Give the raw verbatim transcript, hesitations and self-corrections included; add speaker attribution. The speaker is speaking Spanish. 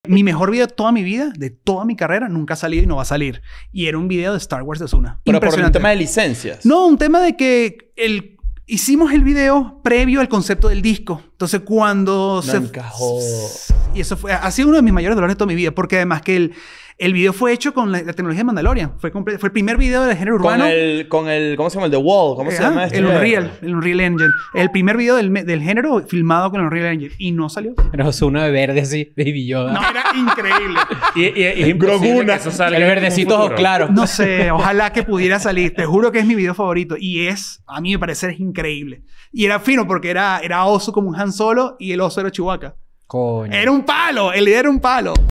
Speaker 1: Mi mejor video de toda mi vida, de toda mi carrera, nunca ha salido y no va a salir. Y era un video de Star Wars de Ozuna.
Speaker 2: Pero por un tema de licencias.
Speaker 1: No, un tema de que el... hicimos el video previo al concepto del disco. Entonces, cuando
Speaker 2: No
Speaker 1: se...
Speaker 2: encajó.
Speaker 1: Y eso fue... Ha sido uno de mis mayores dolores de toda mi vida. Porque además que el... El video fue hecho con la, la tecnología de Mandalorian. Fue, comple- fue el primer video del género urbano.
Speaker 2: Con el, con el... ¿Cómo se llama? El The Wall. ¿Cómo se
Speaker 1: Ah,
Speaker 2: llama este?
Speaker 1: El Unreal. El Unreal Engine. El primer video del, me- del género filmado con el Unreal Engine. Y no salió.
Speaker 3: Pero Ozuna de verde así, Baby Yoda.
Speaker 1: No, era increíble.
Speaker 4: Y, y, y es imposible
Speaker 2: Groguna.
Speaker 4: que eso salga
Speaker 3: El
Speaker 4: en un
Speaker 3: verdecito
Speaker 4: futuro.
Speaker 3: claro.
Speaker 1: No sé. Ojalá que pudiera salir. Te juro que es mi video favorito. Y es... A mí me parece es increíble. Y era fino porque era, era oso como un Han Solo y el oso era Chewbacca.
Speaker 3: Coño.
Speaker 1: Era un palo. El video era un palo.